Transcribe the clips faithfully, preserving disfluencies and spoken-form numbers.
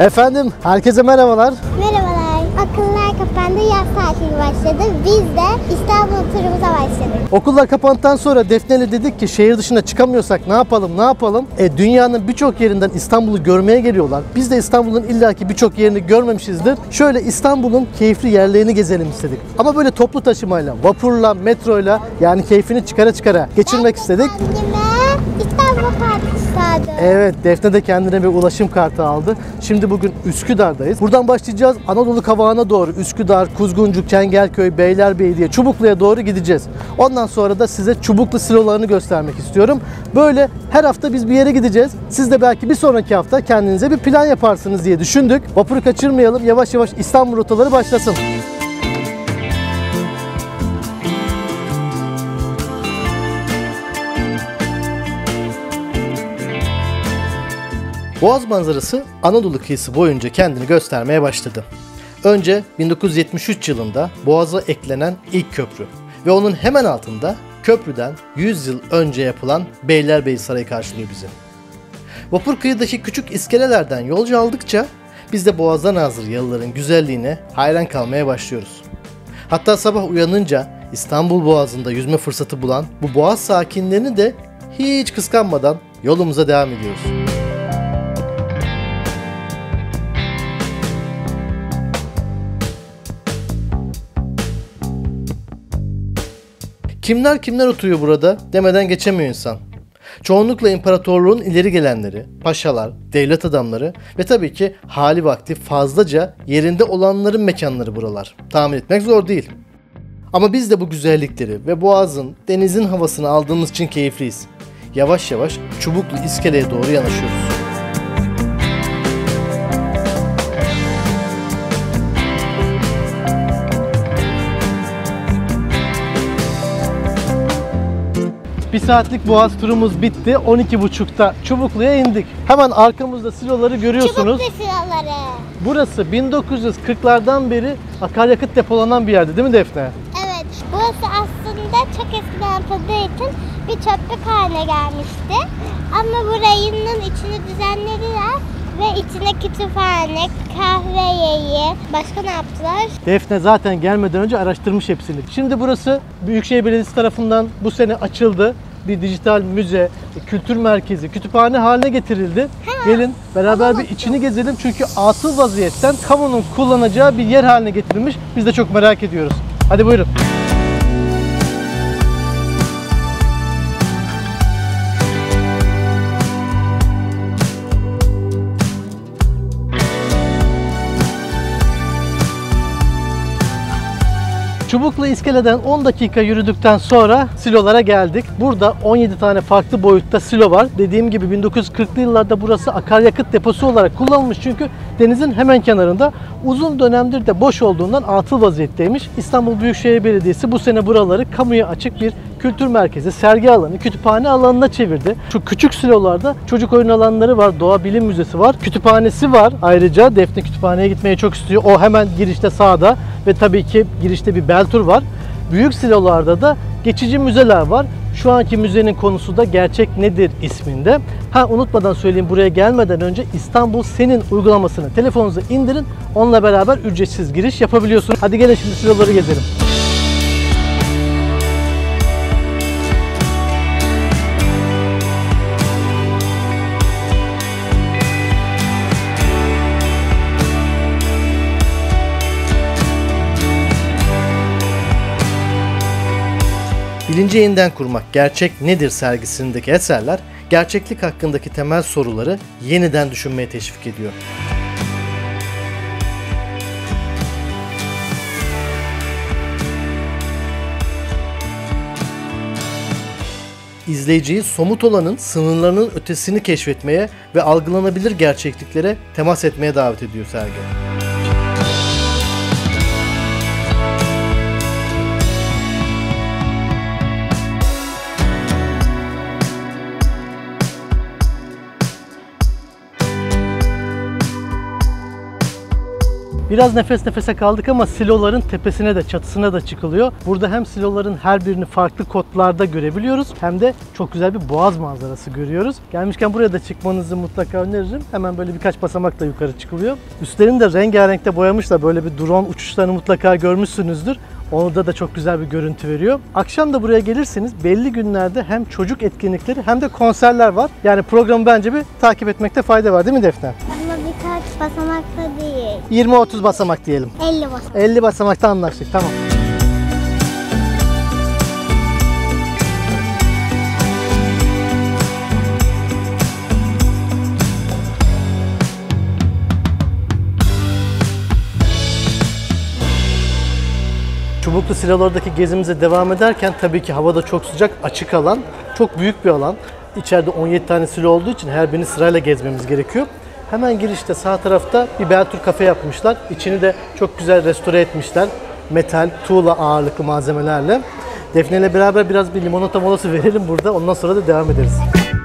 Efendim, herkese merhabalar. Merhabalar. Okullar kapandı, yaz tatili başladı. Biz de İstanbul turumuza başladık. Okullar kapandıktan sonra Defne ile dedik ki şehir dışına çıkamıyorsak ne yapalım, ne yapalım? E, dünyanın birçok yerinden İstanbul'u görmeye geliyorlar. Biz de İstanbul'un illaki birçok yerini görmemişizdir. Şöyle İstanbul'un keyifli yerlerini gezelim istedik. Ama böyle toplu taşımayla, vapurla, metroyla, yani keyfini çıkara çıkara geçirmek istedik. Kendime İstanbul kartı istedim. Evet, Defne de kendine bir ulaşım kartı aldı. Şimdi bugün Üsküdar'dayız. Buradan başlayacağız. Anadolu Kavağı'na doğru Üsküdar, Kuzguncuk, Çengelköy, Beylerbeyi, Çubuklu'ya doğru gideceğiz. Ondan sonra da size Çubuklu silolarını göstermek istiyorum. Böyle her hafta biz bir yere gideceğiz. Siz de belki bir sonraki hafta kendinize bir plan yaparsınız diye düşündük. Vapuru kaçırmayalım. Yavaş yavaş İstanbul rotaları başlasın. Boğaz manzarası Anadolu kıyısı boyunca kendini göstermeye başladı. Önce bin dokuz yüz yetmiş üç yılında Boğaz'a eklenen ilk köprü ve onun hemen altında köprüden yüz yıl önce yapılan Beylerbeyi Sarayı karşılıyor bizi. Vapur kıyıdaki küçük iskelelerden yolcu aldıkça biz de Boğaz'dan hazır yalıların güzelliğine hayran kalmaya başlıyoruz. Hatta sabah uyanınca İstanbul Boğazı'nda yüzme fırsatı bulan bu Boğaz sakinlerini de hiç kıskanmadan yolumuza devam ediyoruz. Kimler kimler oturuyor burada demeden geçemiyor insan. Çoğunlukla imparatorluğun ileri gelenleri, paşalar, devlet adamları ve tabii ki hali vakti fazlaca yerinde olanların mekanları buralar. Tahmin etmek zor değil. Ama biz de bu güzellikleri ve boğazın, denizin havasını aldığımız için keyifliyiz. Yavaş yavaş Çubuklu iskeleye doğru yanaşıyoruz. Bir saatlik Boğaz turumuz bitti. on iki buçukta Çubuklu'ya indik. Hemen arkamızda siloları görüyorsunuz. Çubuklu siloları. Burası bin dokuz yüz kırklardan beri akaryakıt depolanan bir yerdi değil mi Defne? Evet. Burası aslında çok eskiden yapıldığı için bir çöplük haline gelmişti. Ama burayının içini düzenlediler ve içine kütüphane, kahve yeri, başka ne yaptılar? Defne zaten gelmeden önce araştırmış hepsini. Şimdi burası Büyükşehir Belediyesi tarafından bu sene açıldı. Bir dijital müze, kültür merkezi, kütüphane haline getirildi. Ha, Gelin beraber bir içini gezelim çünkü atıl vaziyetten kamunun kullanacağı bir yer haline getirilmiş. Biz de çok merak ediyoruz. Hadi buyurun. Çubuklu iskeleden on dakika yürüdükten sonra silolara geldik. Burada on yedi tane farklı boyutta silo var. Dediğim gibi bin dokuz yüz kırklı yıllarda burası akaryakıt deposu olarak kullanılmış çünkü denizin hemen kenarında. Uzun dönemdir de boş olduğundan atıl vaziyetteymiş. İstanbul Büyükşehir Belediyesi bu sene buraları kamuya açık bir kültür merkezi, sergi alanı, kütüphane alanına çevirdi. Şu küçük silolarda çocuk oyun alanları var, doğa bilim müzesi var, kütüphanesi var. Ayrıca Defne kütüphaneye gitmeyi çok istiyor. O hemen girişte sağda ve tabii ki girişte bir bel tur var. Büyük silolarda da geçici müzeler var. Şu anki müzenin konusu da Gerçek Nedir isminde. Ha unutmadan söyleyeyim, buraya gelmeden önce İstanbul Senin uygulamasını telefonunuza indirin. Onunla beraber ücretsiz giriş yapabiliyorsunuz. Hadi gelin şimdi siloları gezelim. Bilinci yeniden kurmak gerçek nedir sergisindeki eserler, gerçeklik hakkındaki temel soruları yeniden düşünmeye teşvik ediyor. İzleyiciyi somut olanın sınırlarının ötesini keşfetmeye ve algılanabilir gerçekliklere temas etmeye davet ediyor sergi. Biraz nefes nefese kaldık ama siloların tepesine de çatısına da çıkılıyor. Burada hem siloların her birini farklı kodlarda görebiliyoruz hem de çok güzel bir boğaz manzarası görüyoruz. Gelmişken buraya da çıkmanızı mutlaka öneririm. Hemen böyle birkaç basamakla yukarı çıkılıyor. Üstlerini de rengarenkte boyamışlar. Böyle bir drone uçuşlarını mutlaka görmüşsünüzdür. Orada da çok güzel bir görüntü veriyor. Akşam da buraya gelirseniz belli günlerde hem çocuk etkinlikleri hem de konserler var. Yani programı bence bir takip etmekte fayda var değil mi Defne? Ama birkaç basamakta değil. yirmi otuz basamak diyelim. elli basamak. elli basamakta anlaştık. Tamam. Çubuklu silolardaki gezimize devam ederken tabii ki hava da çok sıcak, açık alan, çok büyük bir alan. İçeride on yedi tane silo olduğu için her birini sırayla gezmemiz gerekiyor. Hemen girişte sağ tarafta bir Beltur kafe yapmışlar. İçini de çok güzel restore etmişler. Metal, tuğla ağırlıklı malzemelerle. Defne ile beraber biraz bir limonata molası verelim burada. Ondan sonra da devam ederiz.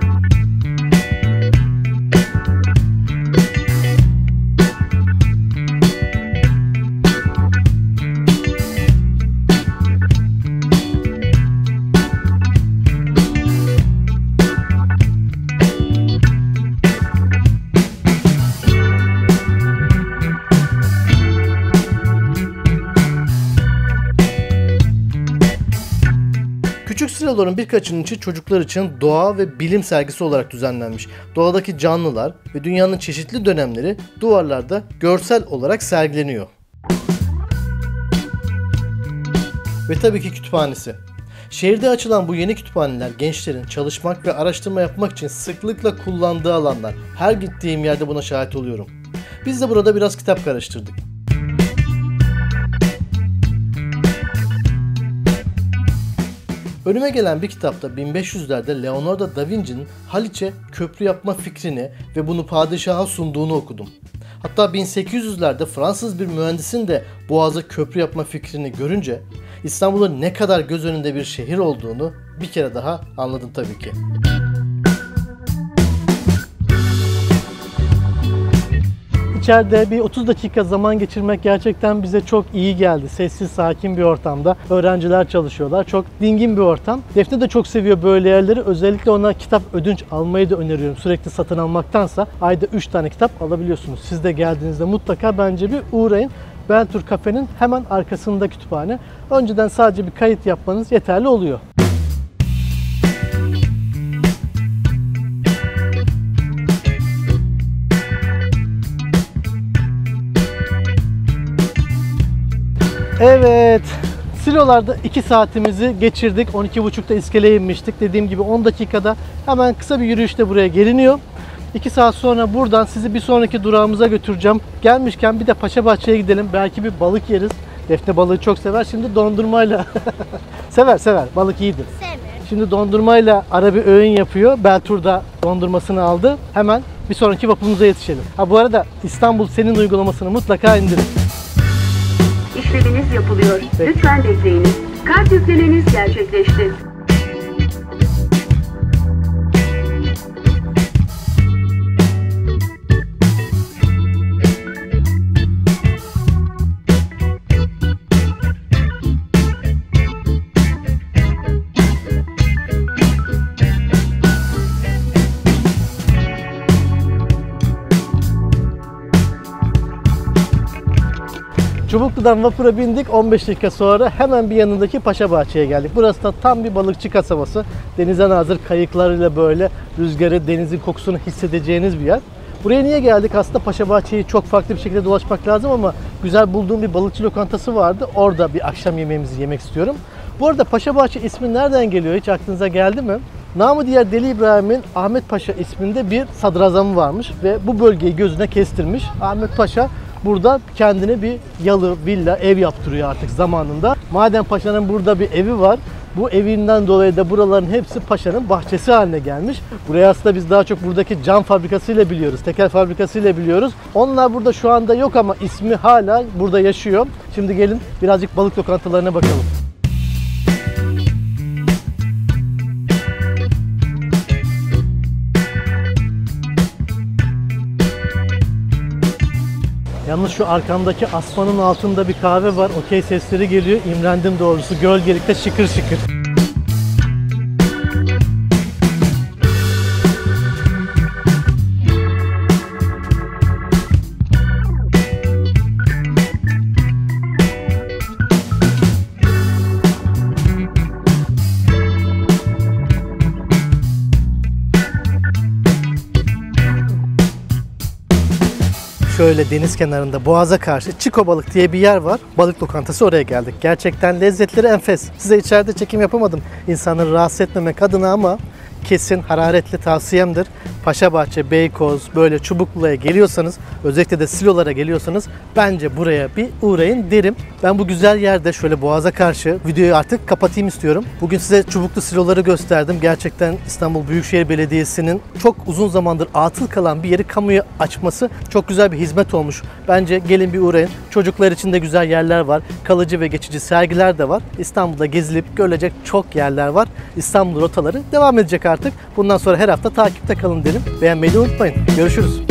Küçük siloların birkaçının içi çocuklar için doğa ve bilim sergisi olarak düzenlenmiş. Doğadaki canlılar ve dünyanın çeşitli dönemleri duvarlarda görsel olarak sergileniyor. Ve tabii ki kütüphanesi. Şehirde açılan bu yeni kütüphaneler gençlerin çalışmak ve araştırma yapmak için sıklıkla kullandığı alanlar. Her gittiğim yerde buna şahit oluyorum. Biz de burada biraz kitap karıştırdık. Önüme gelen bir kitapta bin beş yüzlerde Leonardo da Vinci'nin Haliç'e köprü yapma fikrini ve bunu padişaha sunduğunu okudum. Hatta bin sekiz yüzlerde Fransız bir mühendisin de Boğaz'a köprü yapma fikrini görünce İstanbul'un ne kadar göz önünde bir şehir olduğunu bir kere daha anladım tabii ki. İçeride bir otuz dakika zaman geçirmek gerçekten bize çok iyi geldi. Sessiz, sakin bir ortamda. Öğrenciler çalışıyorlar. Çok dingin bir ortam. Defne de çok seviyor böyle yerleri. Özellikle ona kitap ödünç almayı da öneriyorum. Sürekli satın almaktansa ayda üç tane kitap alabiliyorsunuz. Siz de geldiğinizde mutlaka bence bir uğrayın. Beltur Kafe'nin hemen arkasında kütüphane. Önceden sadece bir kayıt yapmanız yeterli oluyor. Evet, silolarda iki saatimizi geçirdik. on iki buçukta iskeleye inmiştik. Dediğim gibi on dakikada hemen kısa bir yürüyüşte buraya geliniyor. iki saat sonra buradan sizi bir sonraki durağımıza götüreceğim. Gelmişken bir de Paşabahçe'ye gidelim. Belki bir balık yeriz. Defne balığı çok sever. Şimdi dondurmayla sever sever. Balık iyidir. Sevmiyorum. Şimdi dondurmayla ara bir öğün yapıyor. Beltur'da dondurmasını aldı. Hemen bir sonraki vapurumuza yetişelim. Ha bu arada İstanbul Senin uygulamasını mutlaka indirin. İşleminiz yapılıyor. Peki. Lütfen bekleyiniz. Kart yüklemeniz gerçekleşti. Çubuklu'dan vapura bindik. on beş dakika sonra hemen bir yanındaki Paşabahçe'ye geldik. Burası da tam bir balıkçı kasabası. Denize nazır kayıklarıyla böyle rüzgarı, denizin kokusunu hissedeceğiniz bir yer. Buraya niye geldik? Aslında Paşabahçe'yi çok farklı bir şekilde dolaşmak lazım ama güzel bulduğum bir balıkçı lokantası vardı. Orada bir akşam yemeğimizi yemek istiyorum. Bu arada Paşabahçe ismi nereden geliyor? Hiç aklınıza geldi mi? Namı diğer Deli İbrahim'in Ahmet Paşa isminde bir sadrazamı varmış ve bu bölgeyi gözüne kestirmiş. Ahmet Paşa burada kendine bir yalı, villa, ev yaptırıyor artık zamanında. Madem Paşa'nın burada bir evi var, bu evinden dolayı da buraların hepsi Paşa'nın bahçesi haline gelmiş. Burayı aslında biz daha çok buradaki cam fabrikasıyla biliyoruz, tekel fabrikasıyla biliyoruz. Onlar burada şu anda yok ama ismi hala burada yaşıyor. Şimdi gelin birazcık balık lokantalarına bakalım. Yalnız şu arkamdaki asmanın altında bir kahve var. Okey sesleri geliyor. İmrendim doğrusu. Gölgelikte şıkır şıkır. Şöyle deniz kenarında boğaza karşı Çiko Balık diye bir yer var. Balık lokantası, oraya geldik. Gerçekten lezzetleri enfes. Size içeride çekim yapamadım insanları rahatsız etmemek adına ama kesin hararetli tavsiyemdir. Paşabahçe, Beykoz, böyle Çubuklu'ya geliyorsanız, özellikle de silolara geliyorsanız bence buraya bir uğrayın derim. Ben bu güzel yerde şöyle boğaza karşı videoyu artık kapatayım istiyorum. Bugün size Çubuklu siloları gösterdim. Gerçekten İstanbul Büyükşehir Belediyesi'nin çok uzun zamandır atıl kalan bir yeri kamuya açması çok güzel bir hizmet olmuş. Bence gelin bir uğrayın. Çocuklar için de güzel yerler var. Kalıcı ve geçici sergiler de var. İstanbul'da gezilip görülecek çok yerler var. İstanbul rotaları devam edecek artık. Bundan sonra her hafta takipte kalın derim. Beğenmeyi de unutmayın. Görüşürüz.